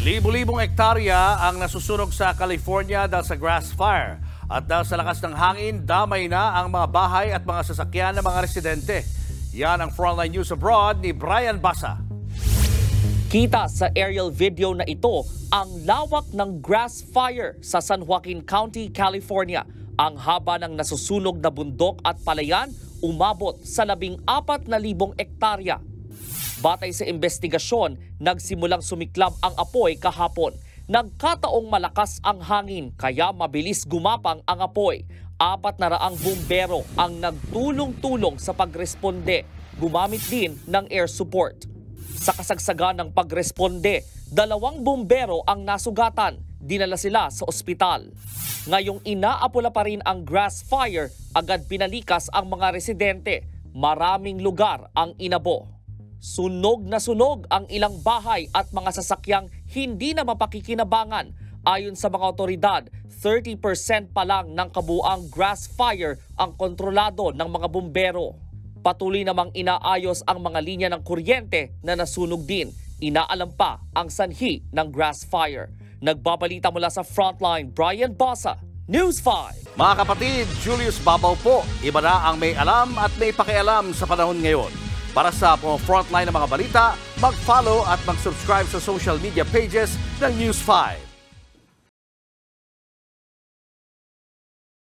Libo-libong hektarya ang nasusunog sa California dahil sa grass fire. At dahil sa lakas ng hangin, damay na ang mga bahay at mga sasakyan ng mga residente. Yan ang Frontline News Abroad ni Brian Basa. Kita sa aerial video na ito ang lawak ng grass fire sa San Joaquin County, California. Ang haba ng nasusunog na bundok at palayan umabot sa 14,000 hektarya. Batay sa investigasyon, nagsimulang sumiklab ang apoy kahapon. Nagkataong malakas ang hangin kaya mabilis gumapang ang apoy. 400 bumbero ang nagtulong-tulong sa pagresponde. Gumamit din ng air support. Sa kasagsagan ng pagresponde, 2 bumbero ang nasugatan. Dinala sila sa ospital. Ngayong inaapula pa rin ang grass fire, agad pinalikas ang mga residente. Maraming lugar ang inabo. Sunog na sunog ang ilang bahay at mga sasakyang hindi na mapakikinabangan. Ayon sa mga otoridad, 30% pa lang ng kabuang grass fire ang kontrolado ng mga bumbero. Patuloy namang inaayos ang mga linya ng kuryente na nasunog din. Inaalam pa ang sanhi ng grass fire. Nagbabalita mula sa Frontline, Brian Basa, News 5. Mga kapatid, Julius Babaw po. Iba na ang may alam at may pakialam sa panahon ngayon. Para sa Frontline ng mga balita, mag-follow at mag-subscribe sa social media pages ng News 5.